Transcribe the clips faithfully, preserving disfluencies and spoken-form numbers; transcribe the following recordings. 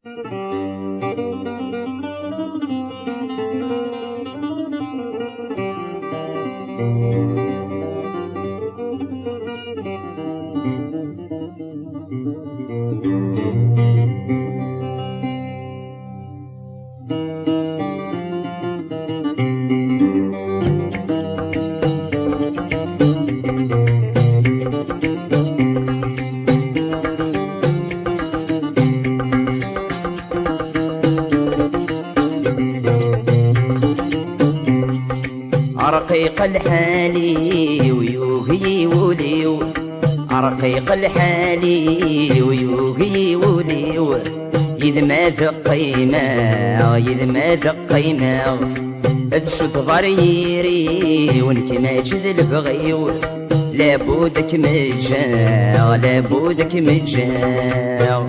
رقيق الحالي ويوهي وليو، رقيق الحالي ويوهي وليو، إذ ما ذقيما إذ ما ذقيما تشد ضريري ونكماش ذا البغيو، لابودك مجا لابودك مجا.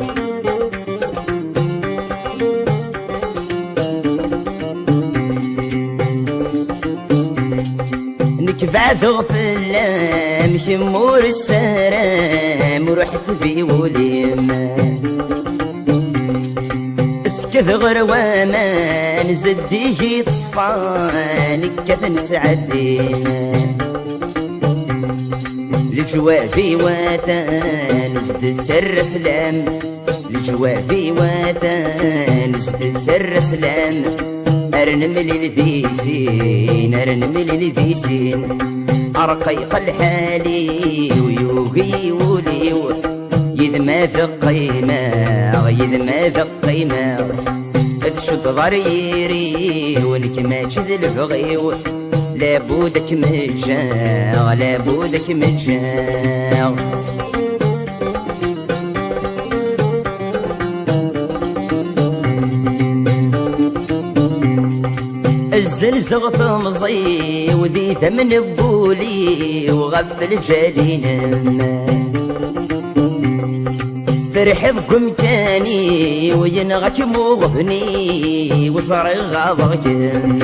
بعد غفلة مشمور السلام وروح سبي وليم، اسكت غرواما نزديه تصفان كثن تعدين، لجوابي واتان نزد سر سلام، لجوابي واتان نزد سر سلام، أرنمل الذيسين أرنمل الذيسين، رقيق الحالي ويوهي وليو، إذ ما ذقيما إذ ما ذقيما تشد ضريري ونكماش ذا البغيو، لابودك مجا لابودك مجا. الزلزغ ثمصي وذي ثمن بولي وغفل جالينم، فرح بكمكاني وينغك مغبني وصار غاضكم،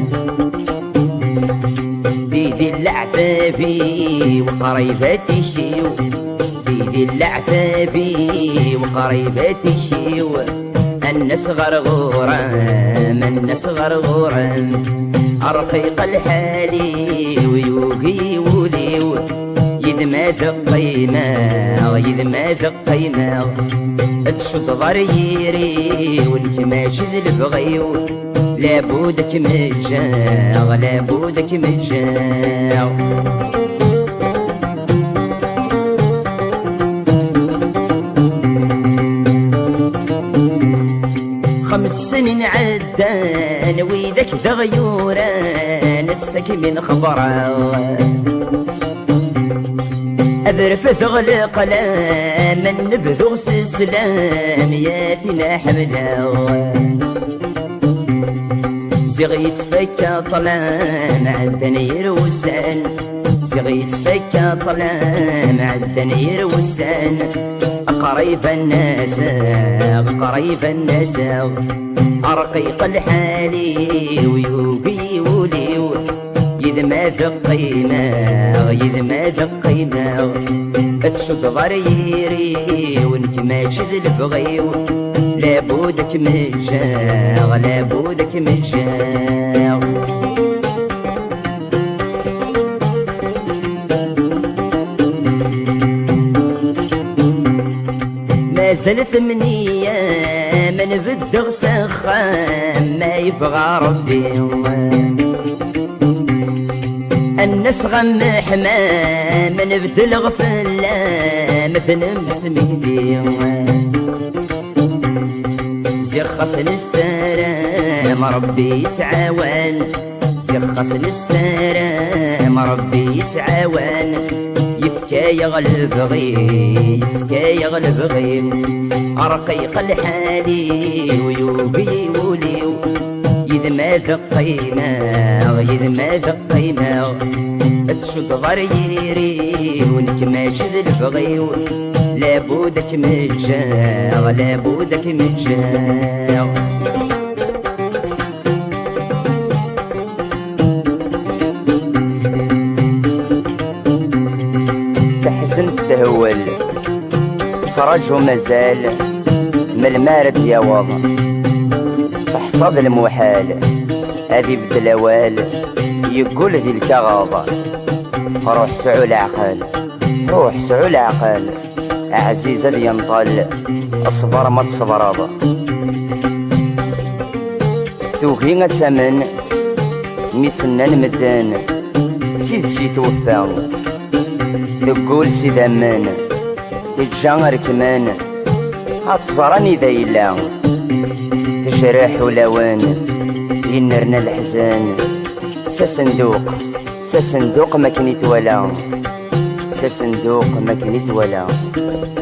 في ذي العتابي وقريباتي شيو، في ذي العتابي وقريباتي شيو، الناس غرغورام الناس غرغورام، رقيق الحالي ويوهي وليو، إذ ما ذقيما إذ ما ذقيما تشد ضريري والكماش ذا البغيو، لابودك مجا لابودك مجا. خمس سنين عدان ويدك دغيوران السك من خبره، أذرف ثغلق لا من نبذغ سلام ياتنا حمله، زغي يتفكى طلام عدن يروسان، زغي يتفكى طلام عدن يروسان، قريب الناس قريب الناس، رقيق الحالي ويوبي وليو، إذ ما ذقيما إذ ما ذقيما تشد ضريري ونكماش ذا البغيو، لابودك مجا لابودك مجا. ما زلت منية من بدغ سخام ما يبغى ربي، الناس غم حمام من بدل غفلة مثل مسميدي، زيخص للسلام ربي يتعاون، زيخص للسلام ربي يتعاون، يفكى يغلب غيب يفكى يغلب غيب، رقيق الحالي ويوبي وليو، إذ ما ذقيما إذ ما ذقيما تشد ضريري ونكماش ذا البغيو، لابودك مجا لابودك مجا. تحزن تهول سرج ومازال من المارد يا واضح تحصد المحال هذي بدلاوال يقول ذي الكغاضة روح سعو العقل روح سعو العقل عزيز اللي ينطل اصبر ما تصبر توكي ثمن ميسنا المدان سيد سي توفى تقول سيد امان تجا كمان هتزراني ذا يلا تجرح ولوان ينرنا الحزان سصندوق سصندوق ما كنيت ولا سصندوق ما كنيت ولا